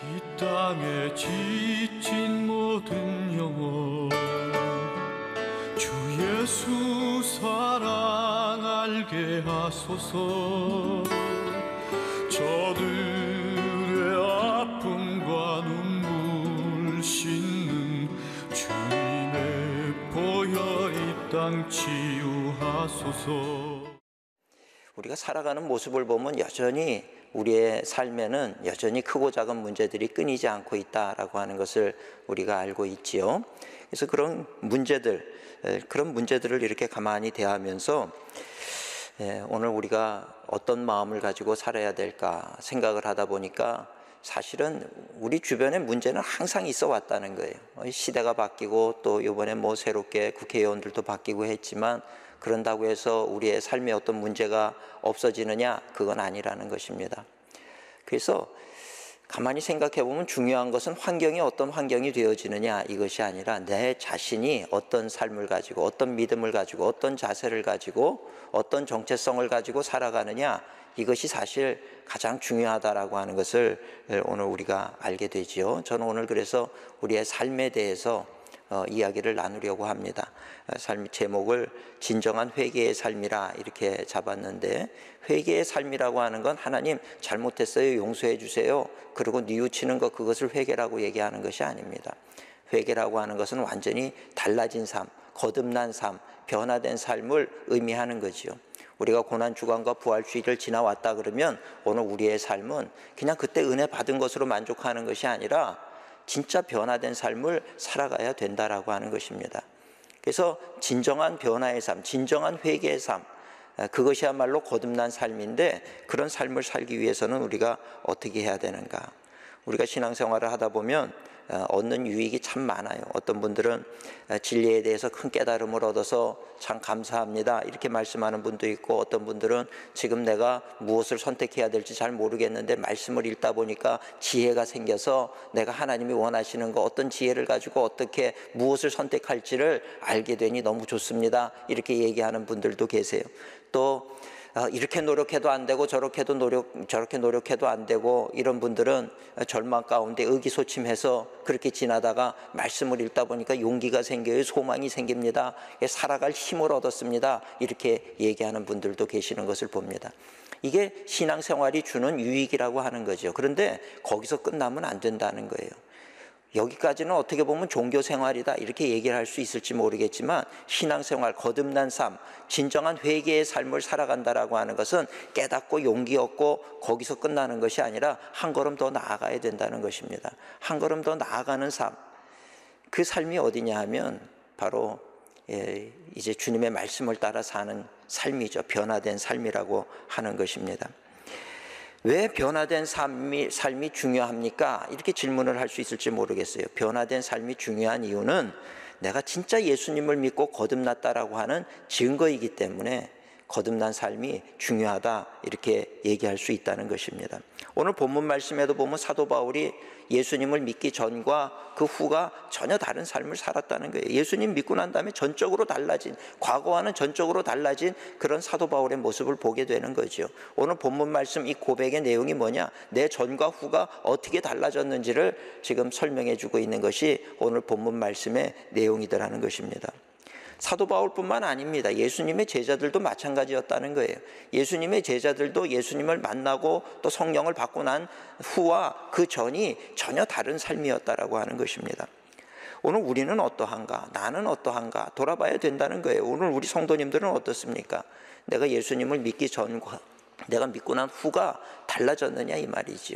이 땅에 지친 모든 영혼 주 예수 사랑 알게 하소서. 저들의 아픔과 눈물 씻는 주님의 보혈 이 땅 치유하소서. 우리가 살아가는 모습을 보면 여전히 우리의 삶에는 여전히 크고 작은 문제들이 끊이지 않고 있다라고 하는 것을 우리가 알고 있지요. 그래서 그런 문제들을 이렇게 가만히 대하면서 오늘 우리가 어떤 마음을 가지고 살아야 될까 생각을 하다 보니까 사실은 우리 주변에 문제는 항상 있어 왔다는 거예요. 시대가 바뀌고 또 이번에 새롭게 국회의원들도 바뀌고 했지만 그런다고 해서 우리의 삶에 어떤 문제가 없어지느냐? 그건 아니라는 것입니다. 그래서 가만히 생각해 보면 중요한 것은 환경이 어떤 환경이 되어지느냐 이것이 아니라 내 자신이 어떤 삶을 가지고 어떤 믿음을 가지고 어떤 자세를 가지고 어떤 정체성을 가지고 살아가느냐 이것이 사실 가장 중요하다라고 하는 것을 오늘 우리가 알게 되지요. 저는 오늘 그래서 우리의 삶에 대해서 이야기를 나누려고 합니다. 삶 제목을 진정한 회개의 삶이라 이렇게 잡았는데, 회개의 삶이라고 하는 건 하나님 잘못했어요 용서해 주세요 그리고 뉘우치는 것, 그것을 회개라고 얘기하는 것이 아닙니다. 회개라고 하는 것은 완전히 달라진 삶, 거듭난 삶, 변화된 삶을 의미하는 거지요. 우리가 고난주간과 부활주일을 지나왔다 그러면 오늘 우리의 삶은 그냥 그때 은혜 받은 것으로 만족하는 것이 아니라 진짜 변화된 삶을 살아가야 된다라고 하는 것입니다. 그래서 진정한 변화의 삶, 진정한 회개의 삶, 그것이야말로 거듭난 삶인데, 그런 삶을 살기 위해서는 우리가 어떻게 해야 되는가? 우리가 신앙생활을 하다 보면 얻는 유익이 참 많아요. 어떤 분들은 진리에 대해서 큰 깨달음을 얻어서 참 감사합니다 이렇게 말씀하는 분도 있고, 어떤 분들은 지금 내가 무엇을 선택해야 될지 잘 모르겠는데 말씀을 읽다 보니까 지혜가 생겨서 내가 하나님이 원하시는 거, 어떤 지혜를 가지고 어떻게 무엇을 선택할지를 알게 되니 너무 좋습니다 이렇게 얘기하는 분들도 계세요. 또 이렇게 노력해도 안 되고 저렇게 노력해도 안 되고, 이런 분들은 절망 가운데 의기소침해서 그렇게 지나다가 말씀을 읽다 보니까 용기가 생겨요. 소망이 생깁니다. 살아갈 힘을 얻었습니다 이렇게 얘기하는 분들도 계시는 것을 봅니다. 이게 신앙생활이 주는 유익이라고 하는 거죠. 그런데 거기서 끝나면 안 된다는 거예요. 여기까지는 어떻게 보면 종교생활이다 이렇게 얘기를 할 수 있을지 모르겠지만, 신앙생활, 거듭난 삶, 진정한 회개의 삶을 살아간다라고 하는 것은 깨닫고 용기 얻고 거기서 끝나는 것이 아니라 한 걸음 더 나아가야 된다는 것입니다. 한 걸음 더 나아가는 삶, 그 삶이 어디냐 하면 바로 이제 주님의 말씀을 따라 사는 삶이죠. 변화된 삶이라고 하는 것입니다. 왜 변화된 삶이 중요합니까? 이렇게 질문을 할 수 있을지 모르겠어요. 변화된 삶이 중요한 이유는 내가 진짜 예수님을 믿고 거듭났다라고 하는 증거이기 때문에 거듭난 삶이 중요하다 이렇게 얘기할 수 있다는 것입니다. 오늘 본문 말씀에도 보면 사도 바울이 예수님을 믿기 전과 그 후가 전혀 다른 삶을 살았다는 거예요. 예수님 믿고 난 다음에 전적으로 달라진, 과거와는 전적으로 달라진 그런 사도 바울의 모습을 보게 되는 거죠. 오늘 본문 말씀 이 고백의 내용이 뭐냐, 내 전과 후가 어떻게 달라졌는지를 지금 설명해 주고 있는 것이 오늘 본문 말씀의 내용이더라는 것입니다. 사도 바울뿐만 아닙니다. 예수님의 제자들도 마찬가지였다는 거예요. 예수님의 제자들도 예수님을 만나고 또 성령을 받고 난 후와 그 전이 전혀 다른 삶이었다라고 하는 것입니다. 오늘 우리는 어떠한가? 나는 어떠한가? 돌아봐야 된다는 거예요. 오늘 우리 성도님들은 어떻습니까? 내가 예수님을 믿기 전과 내가 믿고 난 후가 달라졌느냐 이 말이지요.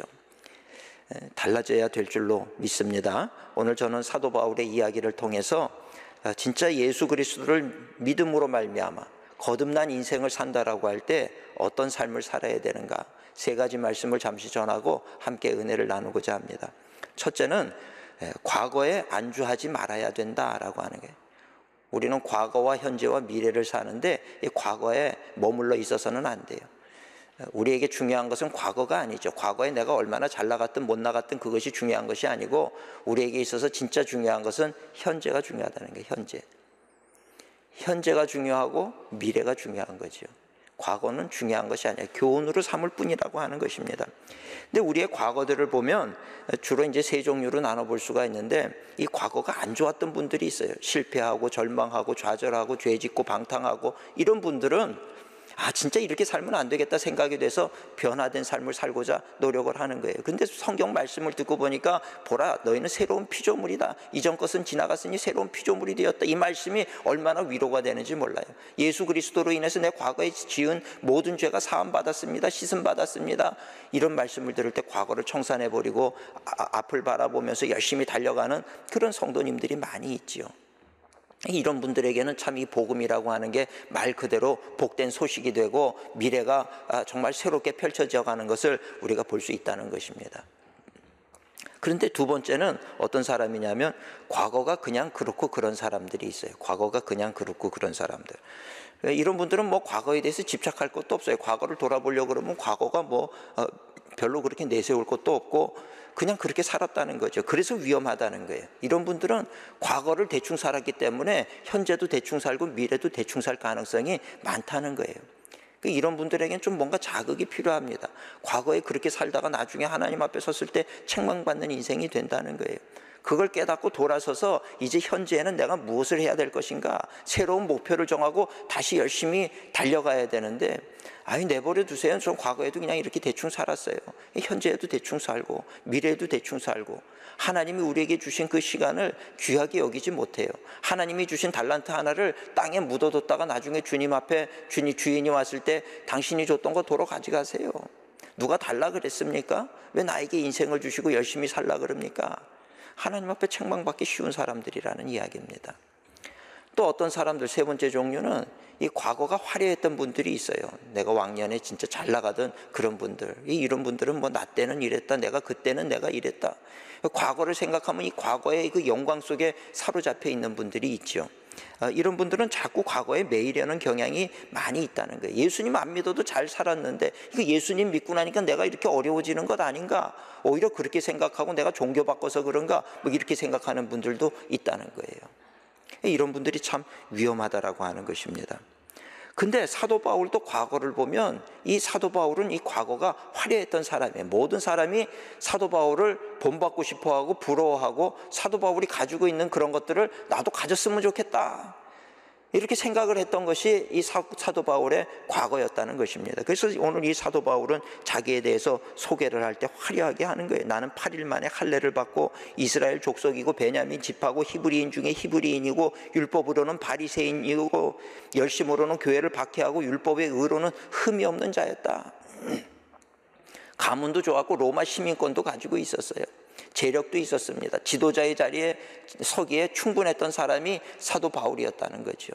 달라져야 될 줄로 믿습니다. 오늘 저는 사도 바울의 이야기를 통해서 진짜 예수 그리스도를 믿음으로 말미암아 거듭난 인생을 산다라고 할 때 어떤 삶을 살아야 되는가, 세 가지 말씀을 잠시 전하고 함께 은혜를 나누고자 합니다. 첫째는 과거에 안주하지 말아야 된다라고 하는 거예요. 우리는 과거와 현재와 미래를 사는데 이 과거에 머물러 있어서는 안 돼요. 우리에게 중요한 것은 과거가 아니죠. 과거에 내가 얼마나 잘 나갔든 못 나갔든 그것이 중요한 것이 아니고, 우리에게 있어서 진짜 중요한 것은 현재가 중요하다는 거예요. 현재가 중요하고 미래가 중요한 거죠. 과거는 중요한 것이 아니에요. 교훈으로 삼을 뿐이라고 하는 것입니다. 근데 우리의 과거들을 보면 주로 이제 세 종류로 나눠볼 수가 있는데, 이 과거가 안 좋았던 분들이 있어요. 실패하고 절망하고 좌절하고 죄짓고 방탕하고 이런 분들은 진짜 이렇게 살면 안 되겠다 생각이 돼서 변화된 삶을 살고자 노력을 하는 거예요. 그런데 성경 말씀을 듣고 보니까 보라, 너희는 새로운 피조물이다. 이전 것은 지나갔으니 새로운 피조물이 되었다. 이 말씀이 얼마나 위로가 되는지 몰라요. 예수 그리스도로 인해서 내 과거에 지은 모든 죄가 사함받았습니다. 씻음받았습니다. 이런 말씀을 들을 때 과거를 청산해버리고 앞을 바라보면서 열심히 달려가는 그런 성도님들이 많이 있지요. 이런 분들에게는 참 이 복음이라고 하는 게 말 그대로 복된 소식이 되고 미래가 정말 새롭게 펼쳐져 가는 것을 우리가 볼 수 있다는 것입니다. 그런데 두 번째는 어떤 사람이냐면, 과거가 그냥 그렇고 그런 사람들이 있어요. 과거가 그냥 그렇고 그런 사람들. 이런 분들은 뭐 과거에 대해서 집착할 것도 없어요. 과거를 돌아보려고 그러면 과거가 별로 그렇게 내세울 것도 없고 그냥 그렇게 살았다는 거죠. 그래서 위험하다는 거예요. 이런 분들은 과거를 대충 살았기 때문에 현재도 대충 살고 미래도 대충 살 가능성이 많다는 거예요. 이런 분들에게는 좀 뭔가 자극이 필요합니다. 과거에 그렇게 살다가 나중에 하나님 앞에 섰을 때 책망받는 인생이 된다는 거예요. 그걸 깨닫고 돌아서서 이제 현재에는 내가 무엇을 해야 될 것인가, 새로운 목표를 정하고 다시 열심히 달려가야 되는데, 내버려 두세요. 전 과거에도 그냥 이렇게 대충 살았어요. 현재에도 대충 살고 미래에도 대충 살고, 하나님이 우리에게 주신 그 시간을 귀하게 여기지 못해요. 하나님이 주신 달란트 하나를 땅에 묻어뒀다가 나중에 주님 앞에 주인이 왔을 때 당신이 줬던 거 도로 가져가세요. 누가 달라 그랬습니까? 왜 나에게 인생을 주시고 열심히 살라 그럽니까? 하나님 앞에 책망받기 쉬운 사람들이라는 이야기입니다. 또 어떤 사람들, 세 번째 종류는 이 과거가 화려했던 분들이 있어요. 내가 왕년에 진짜 잘 나가던 그런 분들. 이런 분들은 나 때는 이랬다, 내가 그때는 내가 이랬다. 과거를 생각하면 이 과거의 그 영광 속에 사로잡혀 있는 분들이 있죠. 이런 분들은 자꾸 과거에 매이려는 경향이 많이 있다는 거예요. 예수님 안 믿어도 잘 살았는데 이거 예수님 믿고 나니까 내가 이렇게 어려워지는 것 아닌가, 오히려 그렇게 생각하고 내가 종교 바꿔서 그런가, 이렇게 생각하는 분들도 있다는 거예요. 이런 분들이 참 위험하다라고 하는 것입니다. 근데 사도 바울도 과거를 보면, 이 사도 바울은 이 과거가 화려했던 사람이에요. 모든 사람이 사도 바울을 본받고 싶어하고 부러워하고, 사도 바울이 가지고 있는 그런 것들을 나도 가졌으면 좋겠다, 이렇게 생각을 했던 것이 이 사도 바울의 과거였다는 것입니다. 그래서 오늘 이 사도 바울은 자기에 대해서 소개를 할 때 화려하게 하는 거예요. 나는 8일 만에 할례를 받고 이스라엘 족속이고 베냐민 지파고 히브리인 중에 히브리인이고 율법으로는 바리새인이고 열심으로는 교회를 박해하고 율법의 의로는 흠이 없는 자였다. 가문도 좋았고 로마 시민권도 가지고 있었어요. 재력도 있었습니다. 지도자의 자리에 서기에 충분했던 사람이 사도 바울이었다는 거죠.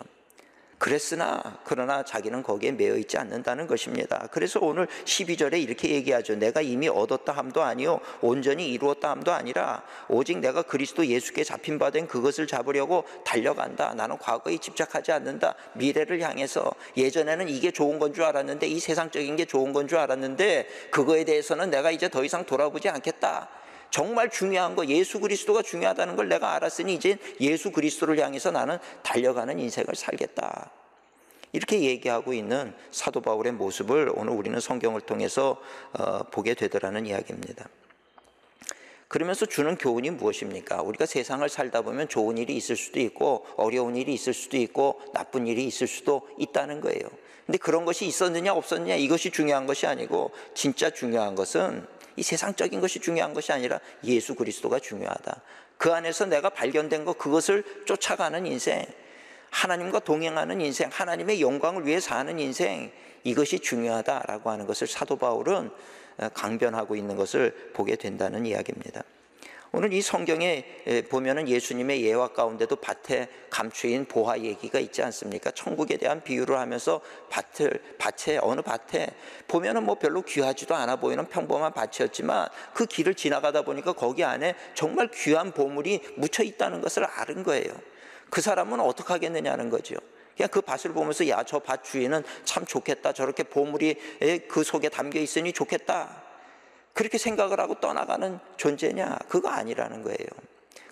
그러나 자기는 거기에 매여 있지 않는다는 것입니다. 그래서 오늘 12절에 이렇게 얘기하죠. 내가 이미 얻었다 함도 아니요 온전히 이루었다 함도 아니라 오직 내가 그리스도 예수께 잡힌 바 된 그것을 잡으려고 달려간다. 나는 과거에 집착하지 않는다. 미래를 향해서, 예전에는 이게 좋은 건 줄 알았는데, 이 세상적인 게 좋은 건 줄 알았는데 그거에 대해서는 내가 이제 더 이상 돌아보지 않겠다. 정말 중요한 거, 예수 그리스도가 중요하다는 걸 내가 알았으니 이제 예수 그리스도를 향해서 나는 달려가는 인생을 살겠다. 이렇게 얘기하고 있는 사도 바울의 모습을 오늘 우리는 성경을 통해서 보게 되더라는 이야기입니다. 그러면서 주는 교훈이 무엇입니까? 우리가 세상을 살다 보면 좋은 일이 있을 수도 있고 어려운 일이 있을 수도 있고 나쁜 일이 있을 수도 있다는 거예요. 근데 그런 것이 있었느냐 없었느냐, 이것이 중요한 것이 아니고, 진짜 중요한 것은 이 세상적인 것이 중요한 것이 아니라 예수 그리스도가 중요하다. 그 안에서 내가 발견된 것, 그것을 쫓아가는 인생, 하나님과 동행하는 인생, 하나님의 영광을 위해 사는 인생, 이것이 중요하다라고 하는 것을 사도 바울은 강변하고 있는 것을 보게 된다는 이야기입니다. 오늘 이 성경에 보면은 예수님의 예화 가운데도 밭에 감추인 보화 얘기가 있지 않습니까? 천국에 대한 비유를 하면서 어느 밭에 보면은 별로 귀하지도 않아 보이는 평범한 밭이었지만 그 길을 지나가다 보니까 거기 안에 정말 귀한 보물이 묻혀 있다는 것을 아는 거예요. 그 사람은 어떻게 하겠느냐는 거죠. 그냥 그 밭을 보면서 야, 저 밭 주인은 참 좋겠다. 저렇게 보물이 그 속에 담겨 있으니 좋겠다. 그렇게 생각을 하고 떠나가는 존재냐? 그거 아니라는 거예요.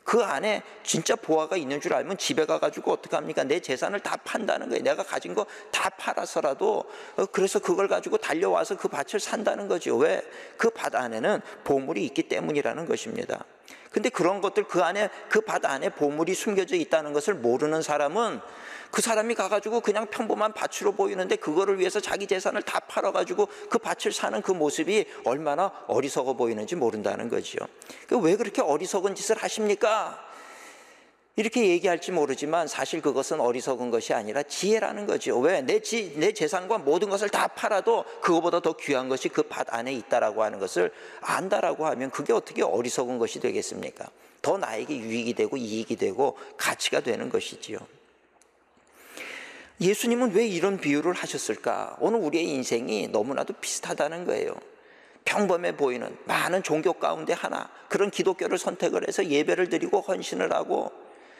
그 안에 진짜 보화가 있는 줄 알면 집에 가가지고 어떡합니까? 내 재산을 다 판다는 거예요. 내가 가진 거 다 팔아서라도 그래서 그걸 가지고 달려와서 그 밭을 산다는 거죠. 왜? 그 밭 안에는 보물이 있기 때문이라는 것입니다. 근데 그런 것들 그 안에 그 밭 안에 보물이 숨겨져 있다는 것을 모르는 사람은 그 사람이 가가지고 그냥 평범한 밭으로 보이는데 그거를 위해서 자기 재산을 다 팔아가지고 그 밭을 사는 그 모습이 얼마나 어리석어 보이는지 모른다는 거지요. 왜 그렇게 어리석은 짓을 하십니까? 이렇게 얘기할지 모르지만 사실 그것은 어리석은 것이 아니라 지혜라는 거죠. 왜? 내 재산과 모든 것을 다 팔아도 그거보다 더 귀한 것이 그 밭 안에 있다라고 하는 것을 안다라고 하면 그게 어떻게 어리석은 것이 되겠습니까? 더 나에게 유익이 되고 이익이 되고 가치가 되는 것이지요. 예수님은 왜 이런 비유를 하셨을까? 오늘 우리의 인생이 너무나도 비슷하다는 거예요. 평범해 보이는 많은 종교 가운데 하나, 그런 기독교를 선택을 해서 예배를 드리고 헌신을 하고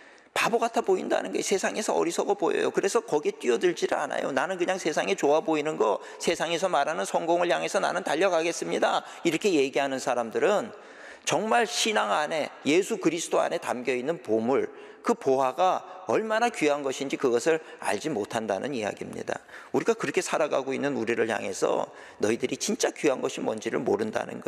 바보 같아 보인다는 게 세상에서 어리석어 보여요. 그래서 거기에 뛰어들지를 않아요. 나는 그냥 세상에 좋아 보이는 거, 세상에서 말하는 성공을 향해서 나는 달려가겠습니다. 이렇게 얘기하는 사람들은 정말 신앙 안에, 예수 그리스도 안에 담겨있는 보물, 그 보화가 얼마나 귀한 것인지 그것을 알지 못한다는 이야기입니다. 우리가 그렇게 살아가고 있는 우리를 향해서 너희들이 진짜 귀한 것이 뭔지를 모른다는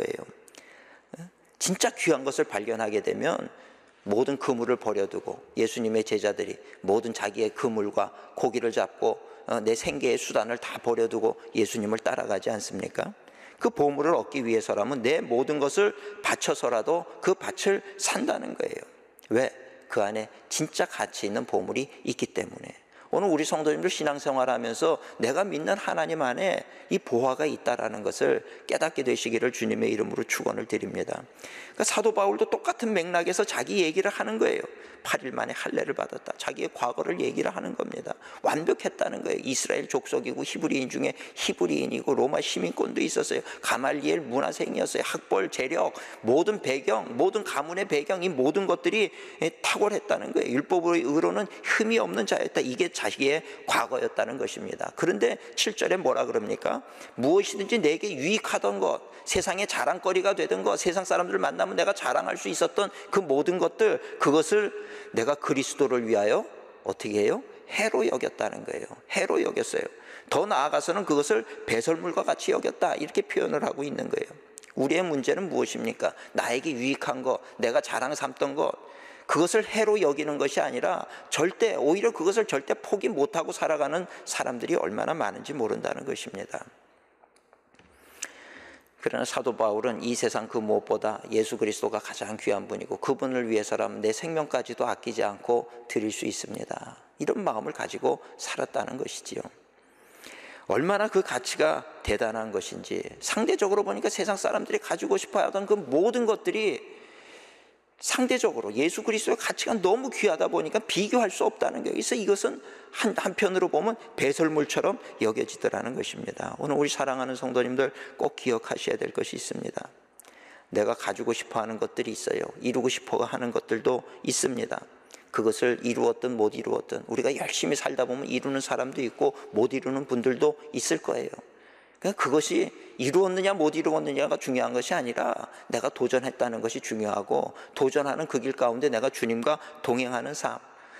거예요. 진짜 귀한 것을 발견하게 되면 모든 그물을 버려두고, 예수님의 제자들이 모든 자기의 그물과 고기를 잡고 내 생계의 수단을 다 버려두고 예수님을 따라가지 않습니까? 그 보물을 얻기 위해서라면 내 모든 것을 바쳐서라도 그 밭을 산다는 거예요. 왜? 그 안에 진짜 가치 있는 보물이 있기 때문에. 오늘 우리 성도님들 신앙생활하면서 내가 믿는 하나님 안에 이 보화가 있다라는 것을 깨닫게 되시기를 주님의 이름으로 축원을 드립니다. 그러니까 사도 바울도 똑같은 맥락에서 자기 얘기를 하는 거예요. 8일 만에 할례를 받았다. 자기의 과거를 얘기를 하는 겁니다. 완벽했다는 거예요. 이스라엘 족속이고 히브리인 중에 히브리인이고 로마 시민권도 있었어요. 가말리엘 문화생이었어요. 학벌, 재력, 모든 배경, 모든 가문의 배경, 이 모든 것들이 탁월했다는 거예요. 율법으로는 흠이 없는 자였다. 이게 자기의 과거였다는 것입니다. 그런데 7절에 뭐라 그럽니까? 무엇이든지 내게 유익하던 것, 세상의 자랑거리가 되던 것, 세상 사람들을 만나면 내가 자랑할 수 있었던 그 모든 것들, 그것을 내가 그리스도를 위하여 어떻게 해요? 해로 여겼다는 거예요. 해로 여겼어요. 더 나아가서는 그것을 배설물과 같이 여겼다, 이렇게 표현을 하고 있는 거예요. 우리의 문제는 무엇입니까? 나에게 유익한 것, 내가 자랑 삼던 것, 그것을 해로 여기는 것이 아니라 오히려 그것을 절대 포기 못하고 살아가는 사람들이 얼마나 많은지 모른다는 것입니다. 그러나 사도 바울은 이 세상 그 무엇보다 예수 그리스도가 가장 귀한 분이고 그분을 위해서라면 내 생명까지도 아끼지 않고 드릴 수 있습니다. 이런 마음을 가지고 살았다는 것이지요. 얼마나 그 가치가 대단한 것인지, 상대적으로 보니까 세상 사람들이 가지고 싶어 하던 그 모든 것들이 상대적으로 예수 그리스도의 가치가 너무 귀하다 보니까 비교할 수 없다는 거예요. 그래서 이것은 한편으로 보면 배설물처럼 여겨지더라는 것입니다. 오늘 우리 사랑하는 성도님들 꼭 기억하셔야 될 것이 있습니다. 내가 가지고 싶어 하는 것들이 있어요. 이루고 싶어 하는 것들도 있습니다. 그것을 이루었든 못 이루었든 우리가 열심히 살다 보면 이루는 사람도 있고 못 이루는 분들도 있을 거예요. 그것이 이루었느냐 못 이루었느냐가 중요한 것이 아니라 내가 도전했다는 것이 중요하고, 도전하는 그 길 가운데 내가 주님과 동행하는 삶,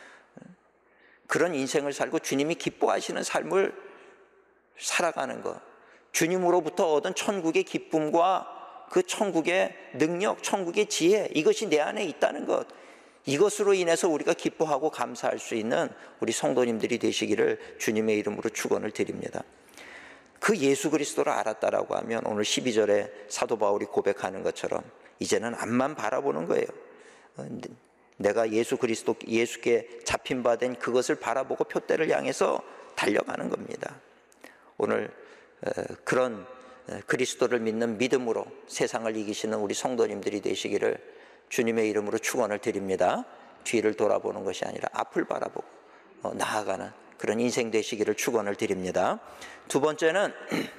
그런 인생을 살고 주님이 기뻐하시는 삶을 살아가는 것, 주님으로부터 얻은 천국의 기쁨과 그 천국의 능력, 천국의 지혜, 이것이 내 안에 있다는 것, 이것으로 인해서 우리가 기뻐하고 감사할 수 있는 우리 성도님들이 되시기를 주님의 이름으로 축원을 드립니다. 그 예수 그리스도를 알았다라고 하면 오늘 12절에 사도 바울이 고백하는 것처럼 이제는 앞만 바라보는 거예요. 내가 예수 그리스도, 예수께 잡힌 바 된 그것을 바라보고 표대를 향해서 달려가는 겁니다. 오늘 그런 그리스도를 믿는 믿음으로 세상을 이기시는 우리 성도님들이 되시기를 주님의 이름으로 축원을 드립니다. 뒤를 돌아보는 것이 아니라 앞을 바라보고 나아가는 그런 인생 되시기를 축원을 드립니다. 두 번째는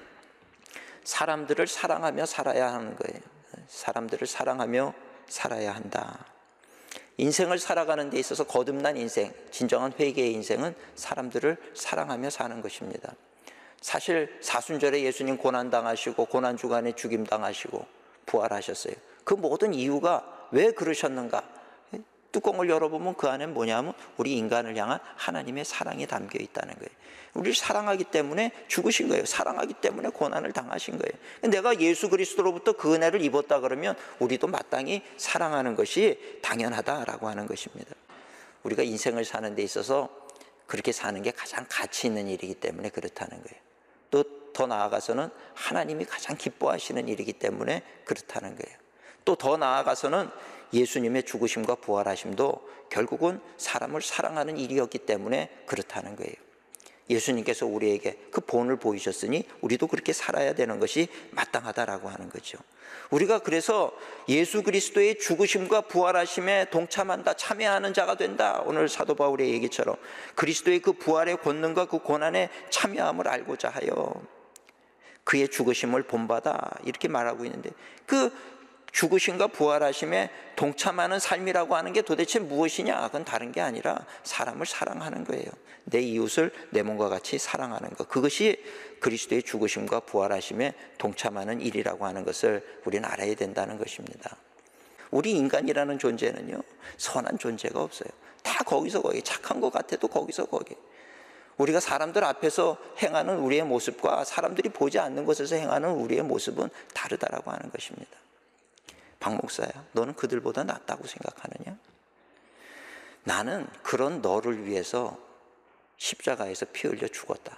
사람들을 사랑하며 살아야 하는 거예요. 사람들을 사랑하며 살아야 한다. 인생을 살아가는 데 있어서 거듭난 인생, 진정한 회개의 인생은 사람들을 사랑하며 사는 것입니다. 사실 사순절에 예수님 고난당하시고 고난주간에 죽임당하시고 부활하셨어요. 그 모든 이유가 왜 그러셨는가? 뚜껑을 열어보면 그 안에 뭐냐면 우리 인간을 향한 하나님의 사랑이 담겨 있다는 거예요. 우리를 사랑하기 때문에 죽으신 거예요. 사랑하기 때문에 고난을 당하신 거예요. 내가 예수 그리스도로부터 그 은혜를 입었다 그러면 우리도 마땅히 사랑하는 것이 당연하다라고 하는 것입니다. 우리가 인생을 사는 데 있어서 그렇게 사는 게 가장 가치 있는 일이기 때문에 그렇다는 거예요. 또 더 나아가서는 하나님이 가장 기뻐하시는 일이기 때문에 그렇다는 거예요. 또 더 나아가서는 예수님의 죽으심과 부활하심도 결국은 사람을 사랑하는 일이었기 때문에 그렇다는 거예요. 예수님께서 우리에게 그 본을 보이셨으니 우리도 그렇게 살아야 되는 것이 마땅하다라고 하는 거죠. 우리가 그래서 예수 그리스도의 죽으심과 부활하심에 동참한다, 참여하는 자가 된다. 오늘 사도 바울의 얘기처럼 그리스도의 그 부활의 권능과 그 고난에 참여함을 알고자 하여 그의 죽으심을 본받아 이렇게 말하고 있는데, 그 죽으심과 부활하심에 동참하는 삶이라고 하는 게 도대체 무엇이냐? 그건 다른 게 아니라 사람을 사랑하는 거예요. 내 이웃을 내 몸과 같이 사랑하는 것, 그것이 그리스도의 죽으심과 부활하심에 동참하는 일이라고 하는 것을 우리는 알아야 된다는 것입니다. 우리 인간이라는 존재는요, 선한 존재가 없어요. 다 거기서 거기, 착한 것 같아도 거기서 거기. 우리가 사람들 앞에서 행하는 우리의 모습과 사람들이 보지 않는 곳에서 행하는 우리의 모습은 다르다라고 하는 것입니다. 박 목사야, 너는 그들보다 낫다고 생각하느냐? 나는 그런 너를 위해서 십자가에서 피 흘려 죽었다.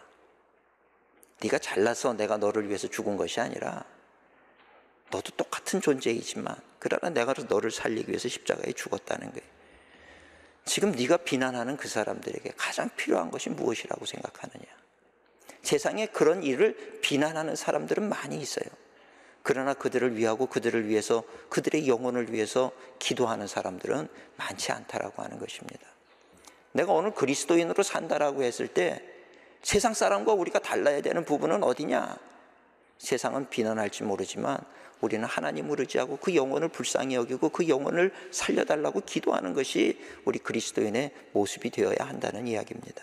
네가 잘나서 내가 너를 위해서 죽은 것이 아니라 너도 똑같은 존재이지만 그러나 내가 너를 살리기 위해서 십자가에 죽었다는 거예요. 지금 네가 비난하는 그 사람들에게 가장 필요한 것이 무엇이라고 생각하느냐? 세상에 그런 일을 비난하는 사람들은 많이 있어요. 그러나 그들을 위하고 그들을 위해서, 그들의 영혼을 위해서 기도하는 사람들은 많지 않다라고 하는 것입니다. 내가 오늘 그리스도인으로 산다라고 했을 때 세상 사람과 우리가 달라야 되는 부분은 어디냐? 세상은 비난할지 모르지만 우리는 하나님을 의지하고 그 영혼을 불쌍히 여기고 그 영혼을 살려달라고 기도하는 것이 우리 그리스도인의 모습이 되어야 한다는 이야기입니다.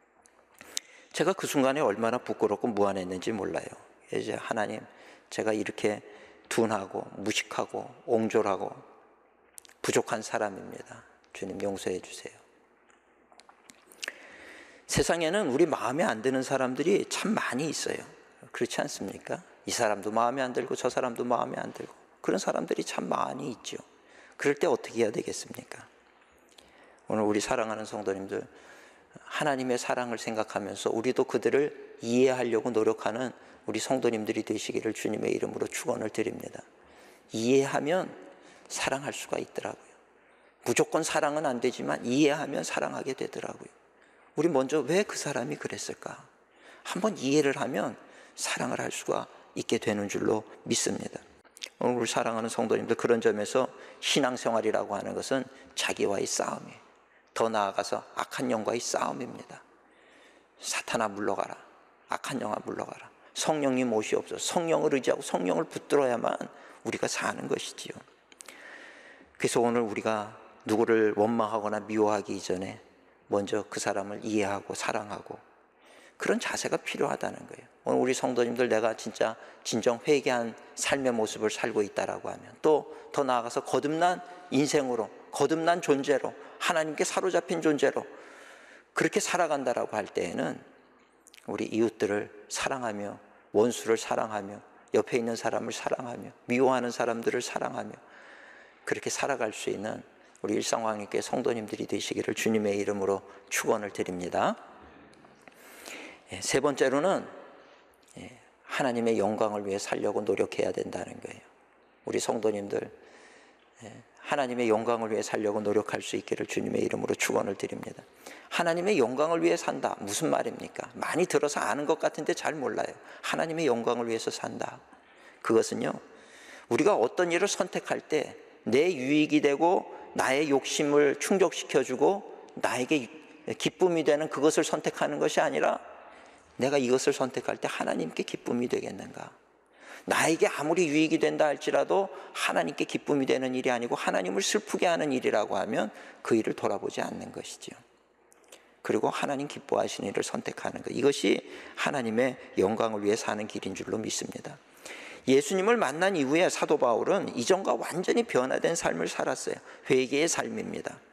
제가 그 순간에 얼마나 부끄럽고 무안했는지 몰라요. 이제 하나님, 제가 이렇게 둔하고 무식하고 옹졸하고 부족한 사람입니다. 주님 용서해 주세요. 세상에는 우리 마음에 안 드는 사람들이 참 많이 있어요. 그렇지 않습니까? 이 사람도 마음에 안 들고 저 사람도 마음에 안 들고 그런 사람들이 참 많이 있죠. 그럴 때 어떻게 해야 되겠습니까? 오늘 우리 사랑하는 성도님들, 하나님의 사랑을 생각하면서 우리도 그들을 이해하려고 노력하는 우리 성도님들이 되시기를 주님의 이름으로 축원을 드립니다. 이해하면 사랑할 수가 있더라고요. 무조건 사랑은 안 되지만 이해하면 사랑하게 되더라고요. 우리 먼저 왜 그 사람이 그랬을까? 한번 이해를 하면 사랑을 할 수가 있게 되는 줄로 믿습니다. 오늘 우리 사랑하는 성도님들, 그런 점에서 신앙생활이라고 하는 것은 자기와의 싸움이에요. 더 나아가서 악한 영과의 싸움입니다. 사탄아 물러가라, 악한 영아 물러가라. 성령님 오시옵소서. 성령을 의지하고 성령을 붙들어야만 우리가 사는 것이지요. 그래서 오늘 우리가 누구를 원망하거나 미워하기 이전에 먼저 그 사람을 이해하고 사랑하고 그런 자세가 필요하다는 거예요. 오늘 우리 성도님들, 내가 진짜 진정 회개한 삶의 모습을 살고 있다라고 하면, 또 더 나아가서 거듭난 인생으로, 거듭난 존재로, 하나님께 사로잡힌 존재로 그렇게 살아간다라고 할 때에는 우리 이웃들을 사랑하며, 원수를 사랑하며, 옆에 있는 사람을 사랑하며, 미워하는 사람들을 사랑하며 그렇게 살아갈 수 있는 우리 일상왕립교회 성도님들이 되시기를 주님의 이름으로 축원을 드립니다. 세 번째로는 하나님의 영광을 위해 살려고 노력해야 된다는 거예요. 우리 성도님들, 하나님의 영광을 위해 살려고 노력할 수 있기를 주님의 이름으로 축원을 드립니다. 하나님의 영광을 위해 산다, 무슨 말입니까? 많이 들어서 아는 것 같은데 잘 몰라요. 하나님의 영광을 위해서 산다, 그것은요, 우리가 어떤 일을 선택할 때 내 유익이 되고 나의 욕심을 충족시켜주고 나에게 기쁨이 되는 그것을 선택하는 것이 아니라, 내가 이것을 선택할 때 하나님께 기쁨이 되겠는가? 나에게 아무리 유익이 된다 할지라도 하나님께 기쁨이 되는 일이 아니고 하나님을 슬프게 하는 일이라고 하면 그 일을 돌아보지 않는 것이죠. 그리고 하나님 기뻐하시는 일을 선택하는 것, 이것이 하나님의 영광을 위해 사는 길인 줄로 믿습니다. 예수님을 만난 이후에 사도 바울은 이전과 완전히 변화된 삶을 살았어요. 회개의 삶입니다.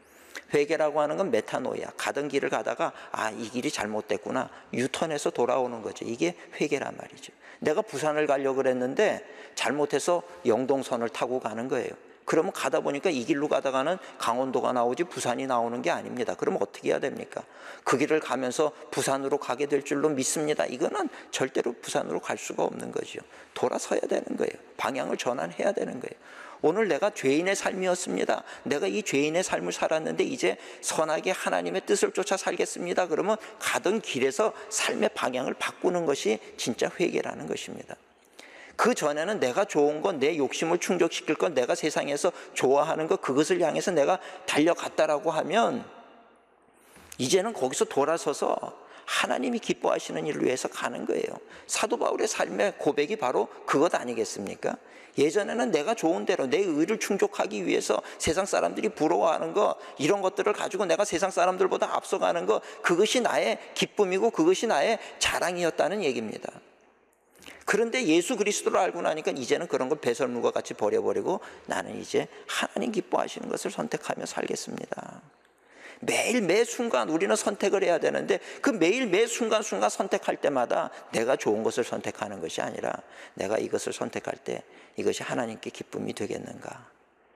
회개라고 하는 건 메타노이야. 가던 길을 가다가 이 길이 잘못됐구나. 유턴해서 돌아오는 거죠. 이게 회개란 말이죠. 내가 부산을 가려고 그랬는데 잘못해서 영동선을 타고 가는 거예요. 그러면 가다 보니까 이 길로 가다가는 강원도가 나오지 부산이 나오는 게 아닙니다. 그럼 어떻게 해야 됩니까? 그 길을 가면서 부산으로 가게 될 줄로 믿습니다. 이거는 절대로 부산으로 갈 수가 없는 거죠. 돌아서야 되는 거예요. 방향을 전환해야 되는 거예요. 오늘 내가 죄인의 삶이었습니다. 내가 이 죄인의 삶을 살았는데 이제 선하게 하나님의 뜻을 쫓아 살겠습니다. 그러면 가던 길에서 삶의 방향을 바꾸는 것이 진짜 회개라는 것입니다. 그 전에는 내가 좋은 건, 내 욕심을 충족시킬 건, 내가 세상에서 좋아하는 것, 그것을 향해서 내가 달려갔다라고 하면 이제는 거기서 돌아서서 하나님이 기뻐하시는 일을 위해서 가는 거예요. 사도 바울의 삶의 고백이 바로 그것 아니겠습니까? 예전에는 내가 좋은 대로 내 의를 충족하기 위해서 세상 사람들이 부러워하는 것, 이런 것들을 가지고 내가 세상 사람들보다 앞서가는 것, 그것이 나의 기쁨이고 그것이 나의 자랑이었다는 얘기입니다. 그런데 예수 그리스도를 알고 나니까 이제는 그런 걸 배설물과 같이 버려버리고 나는 이제 하나님 기뻐하시는 것을 선택하며 살겠습니다. 매일 매 순간 우리는 선택을 해야 되는데 그 매일 매 순간순간 선택할 때마다 내가 좋은 것을 선택하는 것이 아니라 내가 이것을 선택할 때 이것이 하나님께 기쁨이 되겠는가,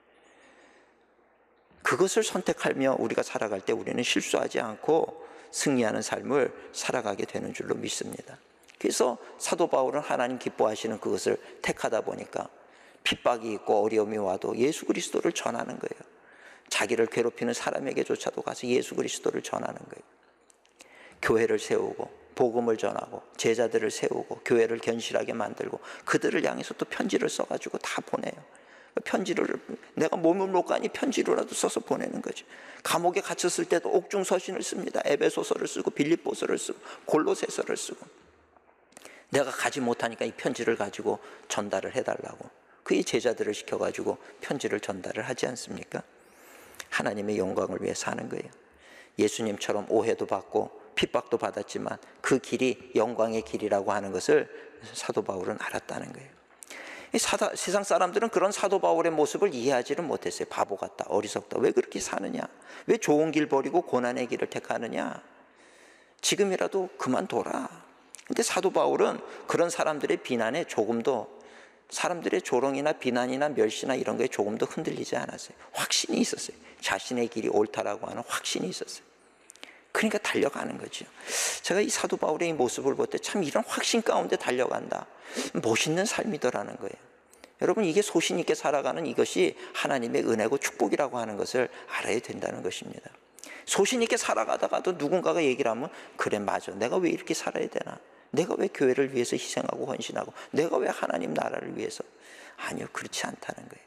그것을 선택하며 우리가 살아갈 때 우리는 실수하지 않고 승리하는 삶을 살아가게 되는 줄로 믿습니다. 그래서 사도 바울은 하나님 기뻐하시는 그것을 택하다 보니까 핍박이 있고 어려움이 와도 예수 그리스도를 전하는 거예요. 자기를 괴롭히는 사람에게조차도 가서 예수 그리스도를 전하는 거예요. 교회를 세우고 복음을 전하고 제자들을 세우고 교회를 견실하게 만들고 그들을 향해서 또 편지를 써가지고 다 보내요. 편지를 내가 몸을 못 가니 편지로라도 써서 보내는 거죠. 감옥에 갇혔을 때도 옥중서신을 씁니다. 에베소서를 쓰고 빌립보서를 쓰고 골로새서를 쓰고, 내가 가지 못하니까 이 편지를 가지고 전달을 해달라고 그의 제자들을 시켜가지고 편지를 전달을 하지 않습니까? 하나님의 영광을 위해 사는 거예요. 예수님처럼 오해도 받고 핍박도 받았지만 그 길이 영광의 길이라고 하는 것을 사도 바울은 알았다는 거예요. 세상 사람들은 그런 사도 바울의 모습을 이해하지를 못했어요. 바보 같다, 어리석다, 왜 그렇게 사느냐, 왜 좋은 길 버리고 고난의 길을 택하느냐, 지금이라도 그만둬라. 근데 사도 바울은 그런 사람들의 비난에 조금도, 사람들의 조롱이나 비난이나 멸시나 이런 거에 조금도 흔들리지 않았어요. 확신이 있었어요. 자신의 길이 옳다라고 하는 확신이 있었어요. 그러니까 달려가는 거죠. 제가 이 사도 바울의 이 모습을 볼 때 참 이런 확신 가운데 달려간다, 멋있는 삶이더라는 거예요. 여러분, 이게 소신 있게 살아가는 이것이 하나님의 은혜고 축복이라고 하는 것을 알아야 된다는 것입니다. 소신 있게 살아가다가도 누군가가 얘기를 하면 그래 맞아, 내가 왜 이렇게 살아야 되나, 내가 왜 교회를 위해서 희생하고 헌신하고, 내가 왜 하나님 나라를 위해서, 아니요, 그렇지 않다는 거예요.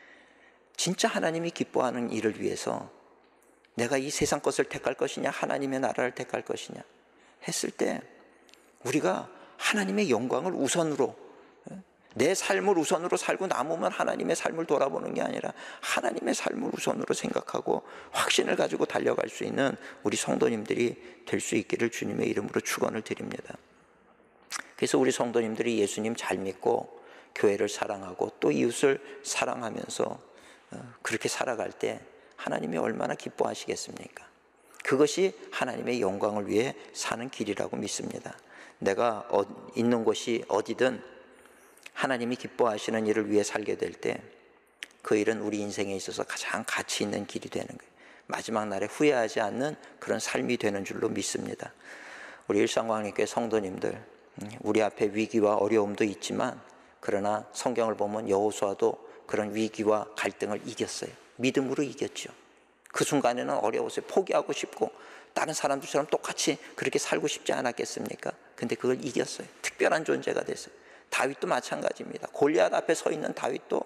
진짜 하나님이 기뻐하는 일을 위해서 내가 이 세상 것을 택할 것이냐 하나님의 나라를 택할 것이냐 했을 때 우리가 하나님의 영광을 우선으로, 내 삶을 우선으로 살고 남으면 하나님의 삶을 돌아보는 게 아니라 하나님의 삶을 우선으로 생각하고 확신을 가지고 달려갈 수 있는 우리 성도님들이 될 수 있기를 주님의 이름으로 축원을 드립니다. 그래서 우리 성도님들이 예수님 잘 믿고 교회를 사랑하고 또 이웃을 사랑하면서 그렇게 살아갈 때 하나님이 얼마나 기뻐하시겠습니까? 그것이 하나님의 영광을 위해 사는 길이라고 믿습니다. 내가 있는 곳이 어디든 하나님이 기뻐하시는 일을 위해 살게 될 때 그 일은 우리 인생에 있어서 가장 가치 있는 길이 되는 거예요. 마지막 날에 후회하지 않는 그런 삶이 되는 줄로 믿습니다. 우리 일상광역교회 성도님들, 우리 앞에 위기와 어려움도 있지만 그러나 성경을 보면 여호수아도 그런 위기와 갈등을 이겼어요. 믿음으로 이겼죠. 그 순간에는 어려웠어요. 포기하고 싶고 다른 사람들처럼 똑같이 그렇게 살고 싶지 않았겠습니까? 근데 그걸 이겼어요. 특별한 존재가 됐어요. 다윗도 마찬가지입니다. 골리앗 앞에 서 있는 다윗도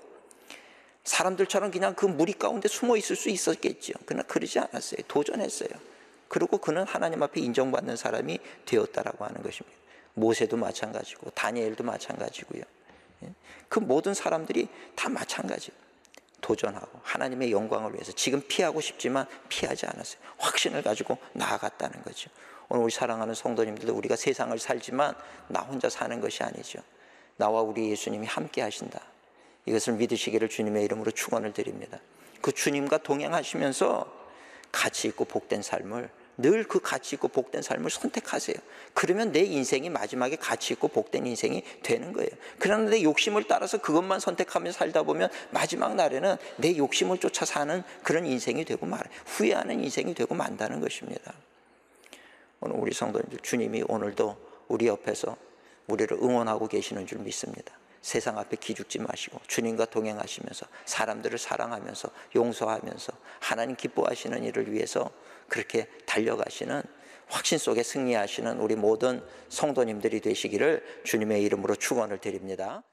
사람들처럼 그냥 그 무리 가운데 숨어 있을 수 있었겠죠. 그러나 그러지 않았어요. 도전했어요. 그리고 그는 하나님 앞에 인정받는 사람이 되었다라고 하는 것입니다. 모세도 마찬가지고 다니엘도 마찬가지고요. 그 모든 사람들이 다 마찬가지예요. 도전하고 하나님의 영광을 위해서 지금 피하고 싶지만 피하지 않았어요. 확신을 가지고 나아갔다는 거죠. 오늘 우리 사랑하는 성도님들도 우리가 세상을 살지만 나 혼자 사는 것이 아니죠. 나와 우리 예수님이 함께 하신다, 이것을 믿으시기를 주님의 이름으로 축원을 드립니다. 그 주님과 동행하시면서 가치 있고 복된 삶을, 늘 그 가치 있고 복된 삶을 선택하세요. 그러면 내 인생이 마지막에 가치 있고 복된 인생이 되는 거예요. 그러나 내 욕심을 따라서 그것만 선택하며 살다 보면 마지막 날에는 내 욕심을 쫓아 사는 그런 인생이 되고 후회하는 인생이 되고 만다는 것입니다. 오늘 우리 성도님들, 주님이 오늘도 우리 옆에서 우리를 응원하고 계시는 줄 믿습니다. 세상 앞에 기죽지 마시고 주님과 동행하시면서 사람들을 사랑하면서 용서하면서 하나님 기뻐하시는 일을 위해서 그렇게 달려가시는, 확신 속에 승리하시는 우리 모든 성도님들이 되시기를 주님의 이름으로 축원을 드립니다.